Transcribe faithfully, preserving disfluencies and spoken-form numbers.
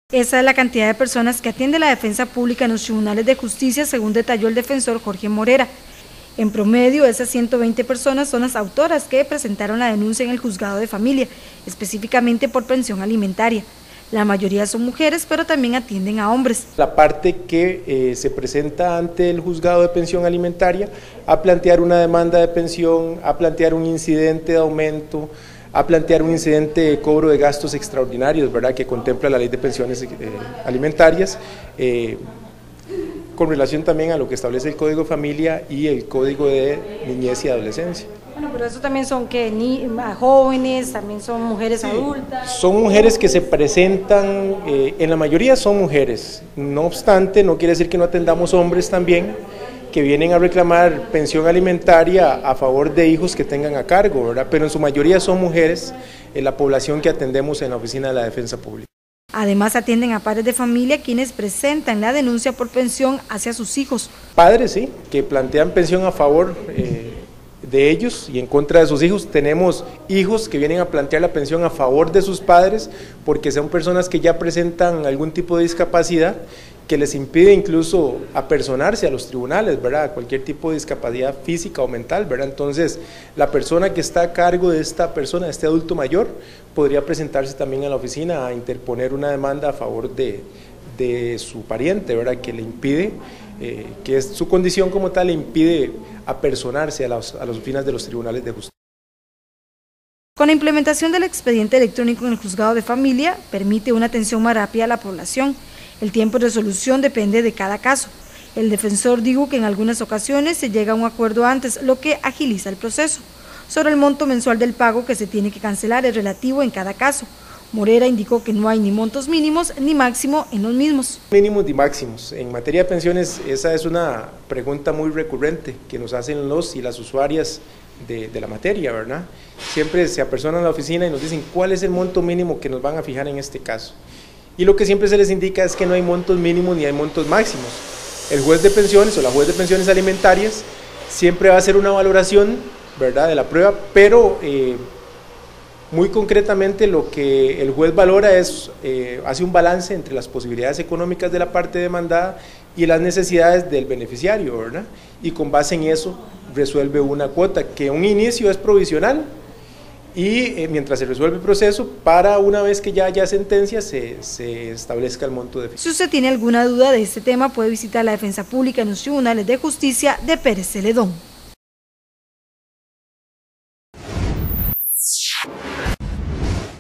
Esa es la cantidad de personas que atiende la defensa pública en los tribunales de justicia, según detalló el defensor Jorge Morera. En promedio, esas ciento veinte personas son las autoras que presentaron la denuncia en el juzgado de familia, específicamente por pensión alimentaria. La mayoría son mujeres, pero también atienden a hombres. La parte que eh, se presenta ante el juzgado de pensión alimentaria a plantear una demanda de pensión, a plantear un incidente de aumento, a plantear un incidente de cobro de gastos extraordinarios, ¿verdad?, que contempla la ley de pensiones eh, alimentarias, eh, con relación también a lo que establece el Código de Familia y el Código de Niñez y Adolescencia. Bueno, pero eso también son que ni jóvenes, también son mujeres sí, adultas. Son mujeres que se presentan, eh, en la mayoría son mujeres, no obstante, no quiere decir que no atendamos hombres también, que vienen a reclamar pensión alimentaria a favor de hijos que tengan a cargo, ¿verdad? Pero en su mayoría son mujeres en la población que atendemos en la Oficina de la Defensa Pública. Además atienden a padres de familia quienes presentan la denuncia por pensión hacia sus hijos. Padres, sí, que plantean pensión a favor eh, de ellos y en contra de sus hijos. Tenemos hijos que vienen a plantear la pensión a favor de sus padres porque son personas que ya presentan algún tipo de discapacidad que les impide incluso apersonarse a los tribunales, ¿verdad?, cualquier tipo de discapacidad física o mental, ¿verdad? Entonces, la persona que está a cargo de esta persona, de este adulto mayor, podría presentarse también a la oficina a interponer una demanda a favor de, de su pariente, ¿verdad?, que le impide, eh, que es su condición como tal, le impide apersonarse a, los, a las oficinas de los tribunales de justicia. Con la implementación del expediente electrónico en el juzgado de familia, permite una atención más rápida a la población. El tiempo de resolución depende de cada caso. El defensor dijo que en algunas ocasiones se llega a un acuerdo antes, lo que agiliza el proceso. Sobre el monto mensual del pago que se tiene que cancelar es relativo en cada caso. Morera indicó que no hay ni montos mínimos ni máximo en los mismos. Mínimos ni máximos. En materia de pensiones, esa es una pregunta muy recurrente que nos hacen los y las usuarias de, de la materia, ¿verdad? Siempre se apersonan a la oficina y nos dicen cuál es el monto mínimo que nos van a fijar en este caso. Y lo que siempre se les indica es que no hay montos mínimos ni hay montos máximos. El juez de pensiones o la juez de pensiones alimentarias siempre va a hacer una valoración, ¿verdad?, de la prueba, pero eh, muy concretamente lo que el juez valora es, eh, hace un balance entre las posibilidades económicas de la parte demandada y las necesidades del beneficiario, ¿verdad?, y con base en eso resuelve una cuota que un inicio es provisional, y eh, mientras se resuelve el proceso, para una vez que ya haya sentencia, se, se establezca el monto de... Si usted tiene alguna duda de este tema, puede visitar la Defensa Pública en los tribunales de justicia de Pérez Celedón.